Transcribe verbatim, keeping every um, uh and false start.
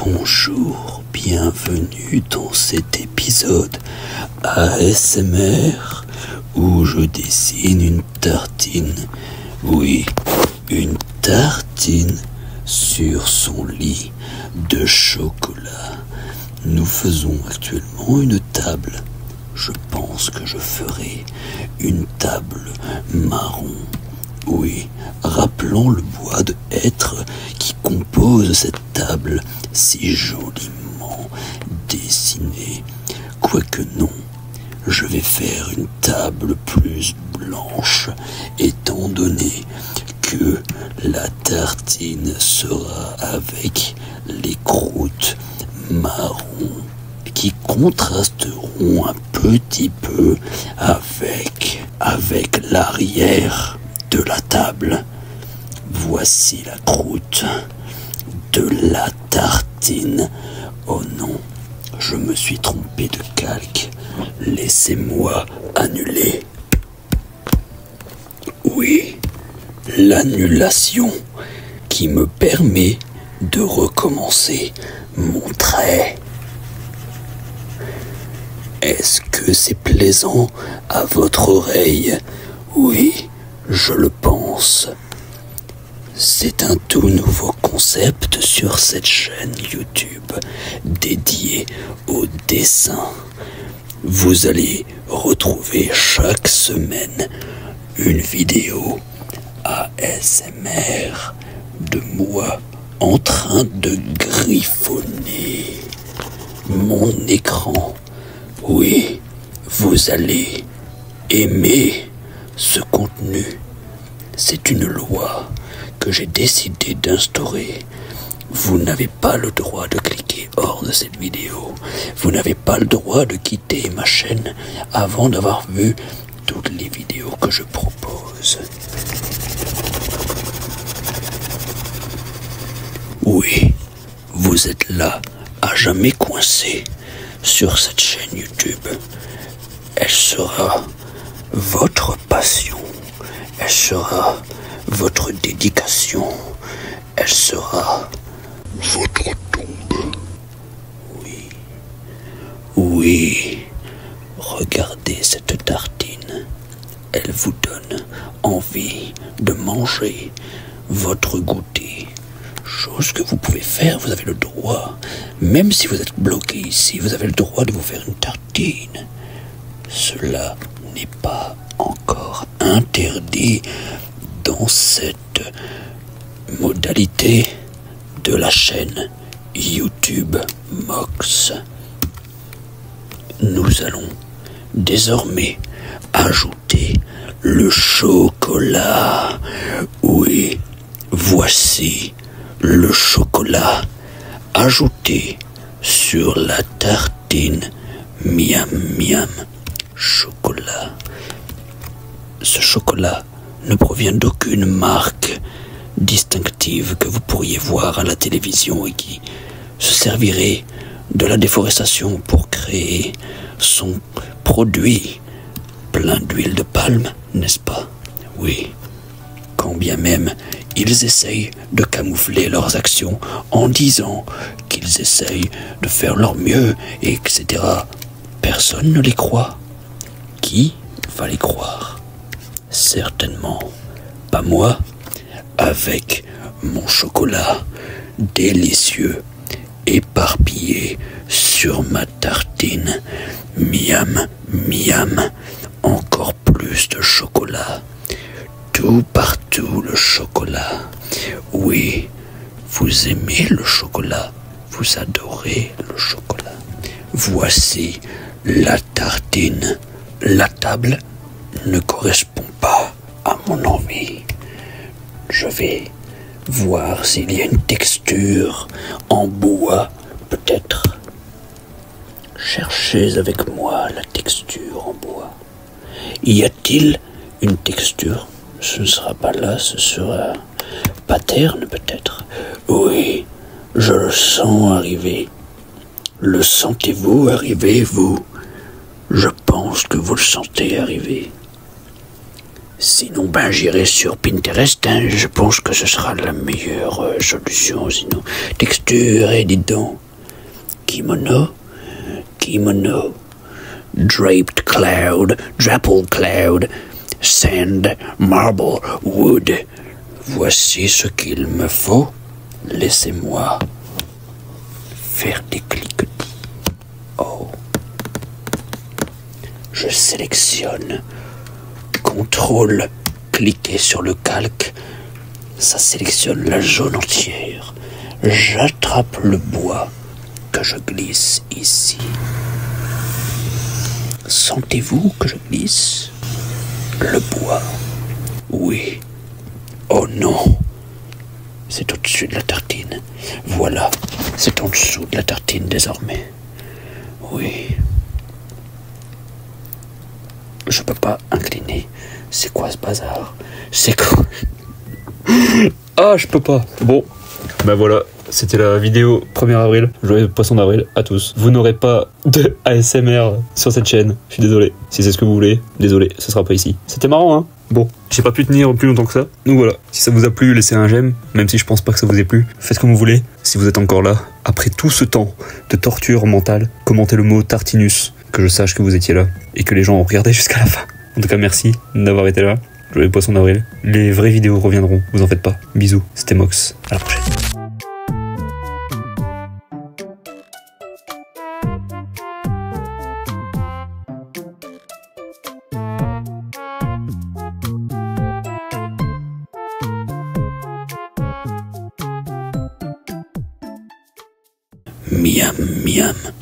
Bonjour, bienvenue dans cet épisode A S M R où je dessine une tartine, oui, une tartine sur son lit de chocolat. Nous faisons actuellement une table. Je pense que je ferai une table marron. Oui, rappelons le bois de hêtre qui compose cette table si joliment dessinée. Quoique non, je vais faire une table plus blanche, étant donné que la tartine sera avec les croûtes marron qui contrasteront un petit peu avec, avec l'arrière de la table. Voici la croûte de la tartine. Oh non, je me suis trompé de calque. Laissez-moi annuler. Oui, l'annulation qui me permet de recommencer mon trait. Est-ce que c'est plaisant à votre oreille? Oui, je le pense. C'est un tout nouveau concept sur cette chaîne YouTube dédiée au dessin. Vous allez retrouver chaque semaine une vidéo A S M R de moi en train de griffonner mon écran. Oui, vous allez aimer ce contenu. C'est une loi que j'ai décidé d'instaurer. Vous n'avez pas le droit de cliquer hors de cette vidéo. Vous n'avez pas le droit de quitter ma chaîne avant d'avoir vu toutes les vidéos que je propose. Oui, vous êtes là, à jamais coincé sur cette chaîne YouTube. Elle sera votre passion. Elle sera votre dédication. Elle sera votre tombe. Oui. Oui. Regardez cette tartine. Elle vous donne envie de manger votre goûter. Chose que vous pouvez faire, vous avez le droit. Même si vous êtes bloqué ici, vous avez le droit de vous faire une tartine. Cela n'est pas encore interdit dans cette modalité de la chaîne YouTube Mox. Nous allons désormais ajouter le chocolat. Oui, voici le chocolat ajouté sur la tartine. Miam miam chocolat. Ce chocolat ne provient d'aucune marque distinctive que vous pourriez voir à la télévision et qui se servirait de la déforestation pour créer son produit plein d'huile de palme, n'est-ce pas? Oui. Quand bien même ils essayent de camoufler leurs actions en disant qu'ils essayent de faire leur mieux, et cetera. Personne ne les croit. Qui va les croire? Certainement pas moi, avec mon chocolat délicieux éparpillé sur ma tartine. Miam, miam, encore plus de chocolat. Tout partout le chocolat. Oui, vous aimez le chocolat, vous adorez le chocolat. Voici la tartine. La table ne correspond pas à mon envie. Je vais voir s'il y a une texture en bois, peut-être. Cherchez avec moi la texture en bois. Y a-t-il une texture? Ce ne sera pas là, ce sera paterne peut-être. Oui, je le sens arriver. Le sentez-vous arriver, vous? Je pense que vous le sentez arriver. Sinon, ben j'irai sur Pinterest, hein. Je pense que ce sera la meilleure euh, solution. Sinon, texture, et dis donc. Kimono, kimono, draped cloud, drapple cloud, sand, marble, wood. Voici ce qu'il me faut. Laissez-moi faire des cliquetis. Oh. Je sélectionne. Contrôle, cliquez sur le calque. Ça sélectionne la zone entière. J'attrape le bois que je glisse ici. Sentez-vous que je glisse le bois? Oui. Oh non. C'est au-dessus de la tartine. Voilà. C'est en dessous de la tartine désormais. Oui. Je peux pas incliner. C'est quoi ce bazar? C'est quoi? Ah, je peux pas. Bon. Bah voilà. C'était la vidéo premier avril. Joyeux poisson d'avril à tous. Vous n'aurez pas de A S M R sur cette chaîne. Je suis désolé. Si c'est ce que vous voulez, désolé, ce sera pas ici. C'était marrant, hein? Bon, j'ai pas pu tenir plus longtemps que ça. Donc voilà. Si ça vous a plu, laissez un j'aime. Même si je pense pas que ça vous ait plu. Faites comme vous voulez. Si vous êtes encore là, après tout ce temps de torture mentale, commentez le mot Tartinus. Que je sache que vous étiez là. Et que les gens ont regardé jusqu'à la fin. En tout cas, merci d'avoir été là. Joyeux poisson d'avril. Les vraies vidéos reviendront. Vous en faites pas. Bisous. C'était Mox. À la prochaine. Miam, miam.